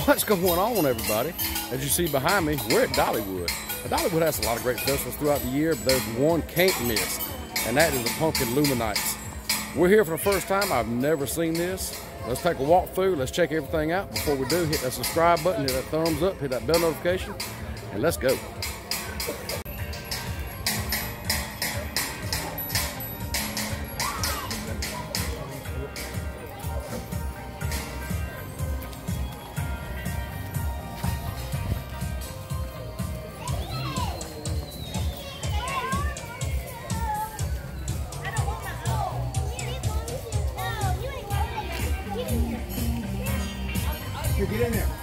What's going on, everybody? As you see behind me, we're at Dollywood. Now, Dollywood has a lot of great festivals throughout the year, but there's one can't miss, and that is the pumpkin LumiNights. We're here for the first time. I've never seen this. Let's take a walk through. Let's check everything out. Before we do, hit that subscribe button, hit that thumbs up, hit that bell notification, and let's go. Here, get in there.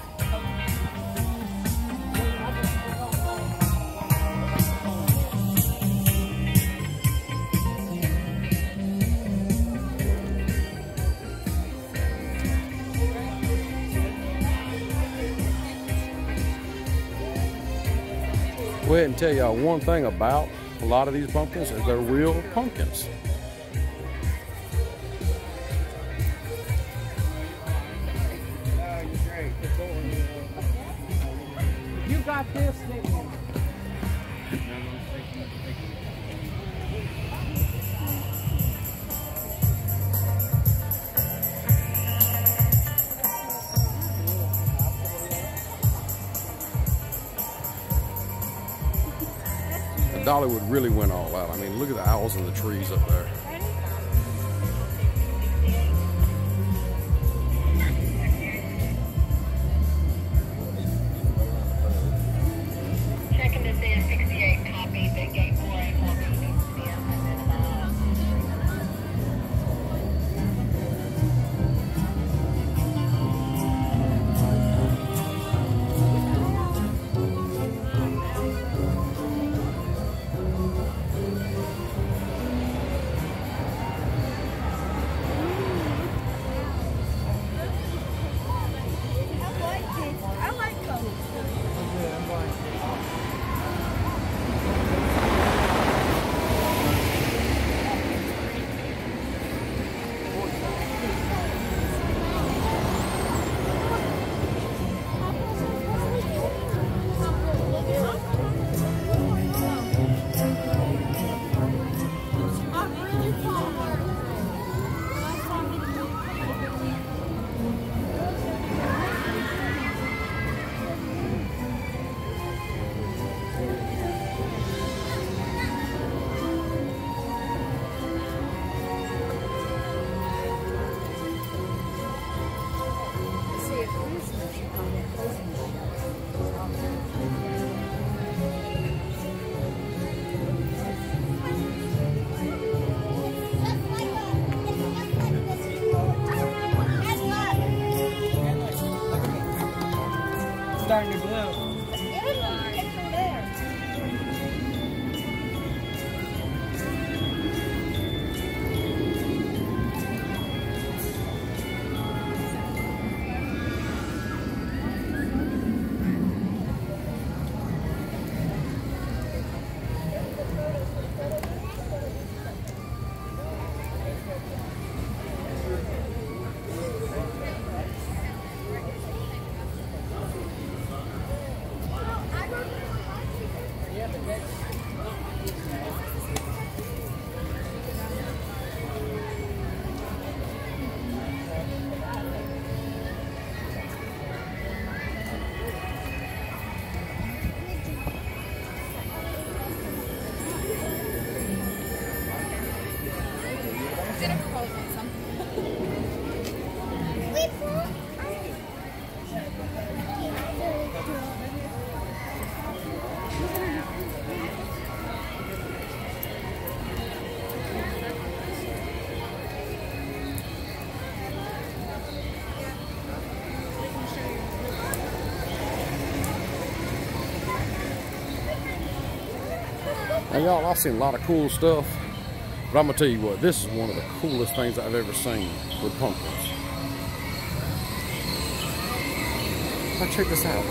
Go ahead and tell y'all one thing about a lot of these pumpkins is they're real pumpkins. You got this thing. Dollywood really went all out. I mean, look at the owls and the trees up there. Checking this in 68 copy, the gate 484 needs to be Starting to glow. Now y'all, I've seen a lot of cool stuff, but I'm gonna tell you what, this is one of the coolest things I've ever seen with pumpkins. Now check this out.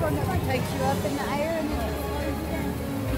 one that takes you up in the air and then it slows you down.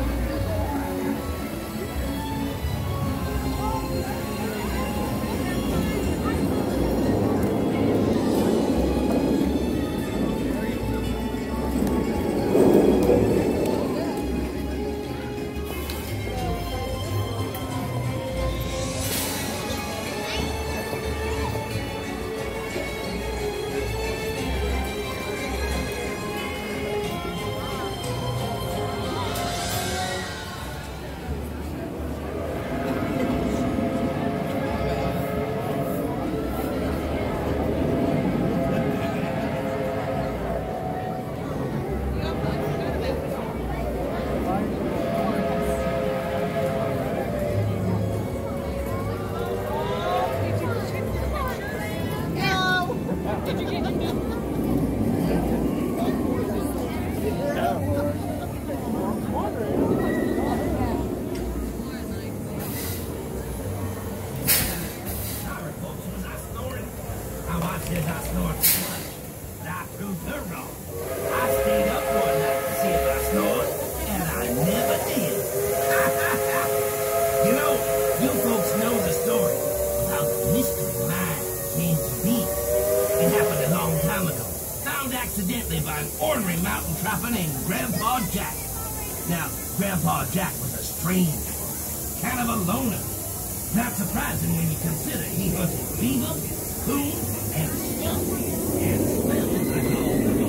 Accidentally by an ordinary mountain trapper named Grandpa Jack. Now, Grandpa Jack was a strange one, kind of a loner. Not surprising when you consider he hunted beaver, coon, and skunk, and smelled the gold.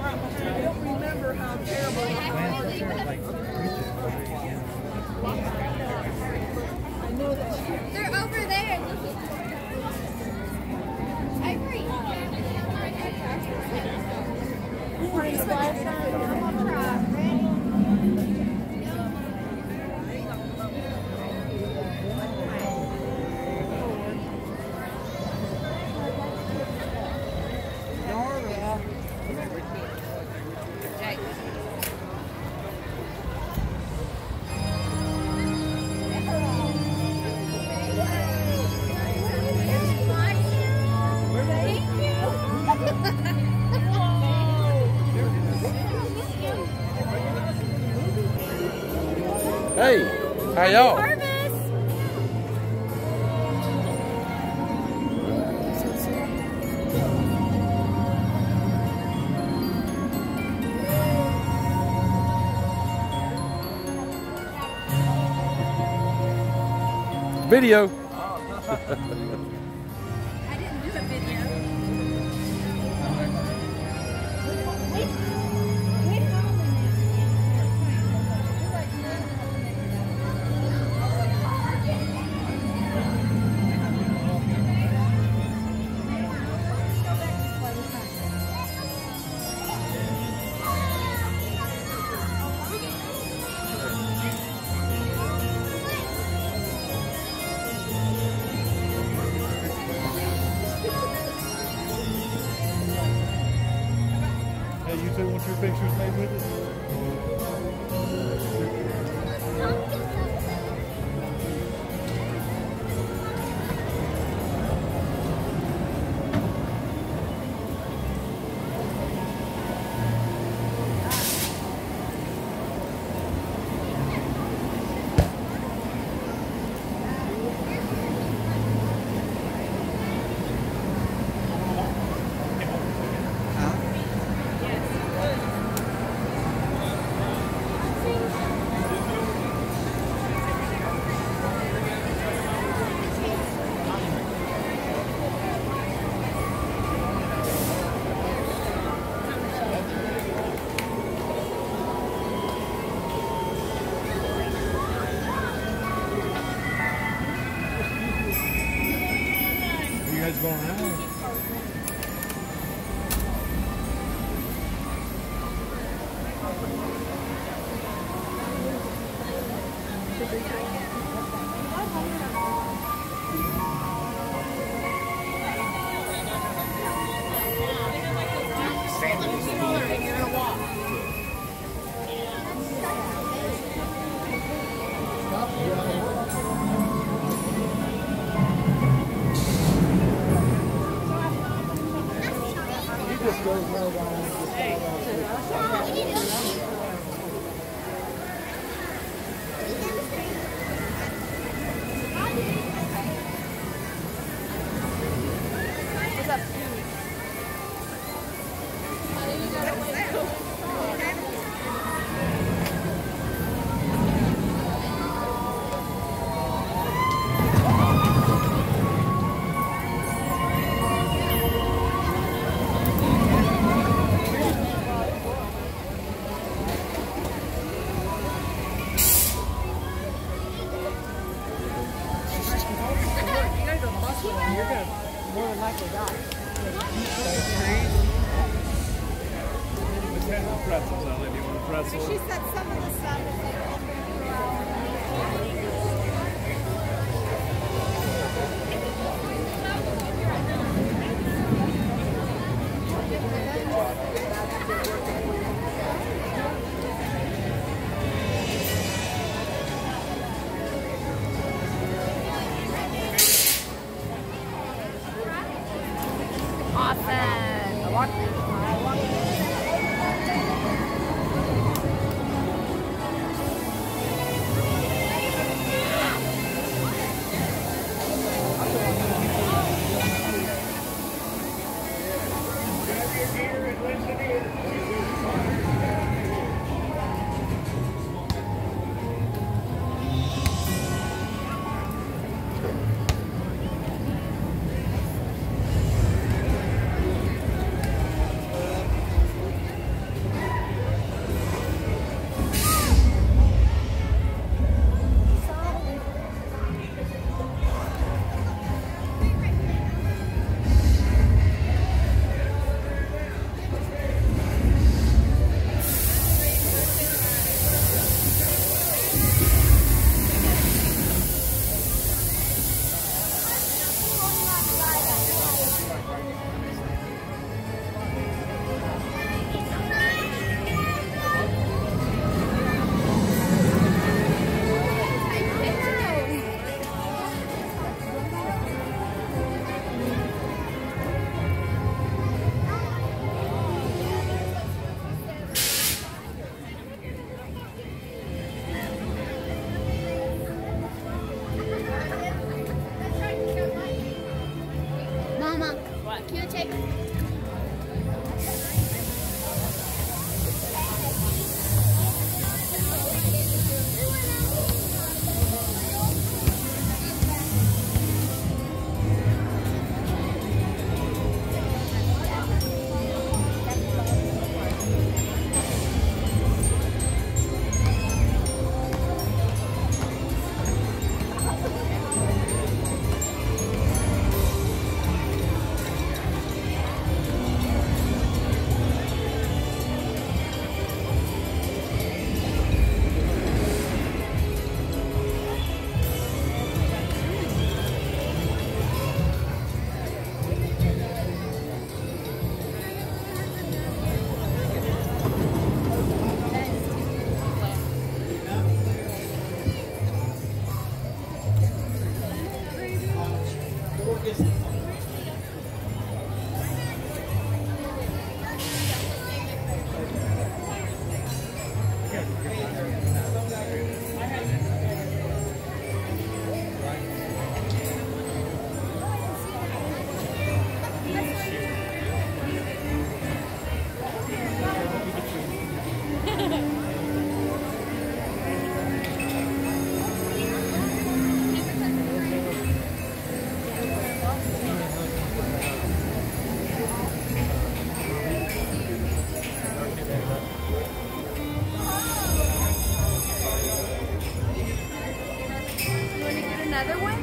don't remember how terrible it was. I know that They're over there. Ivory. Hey, how y'all? Video. I didn't do a video. Hey, you two want your pictures made with it? You guys going out? She said some of the stuff is like Another one?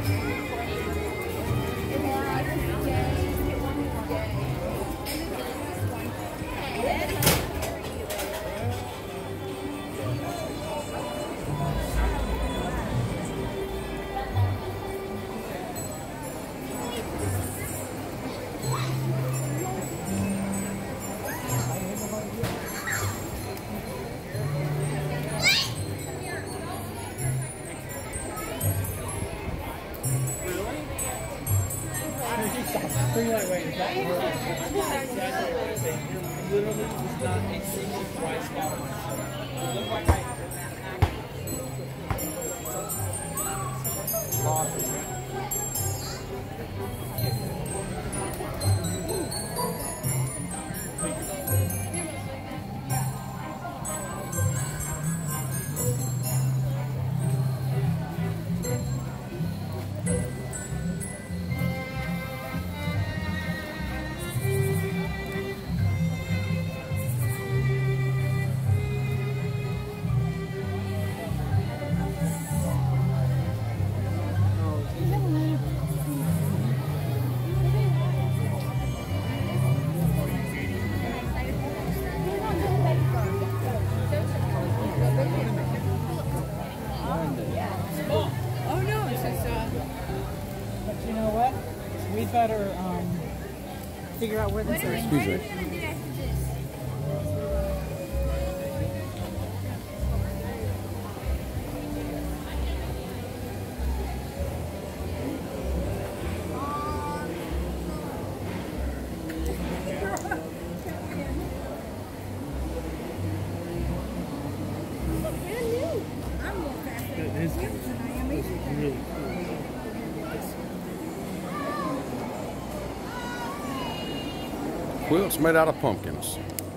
Better figure out where this is. Excuse me. Quilts made out of pumpkins.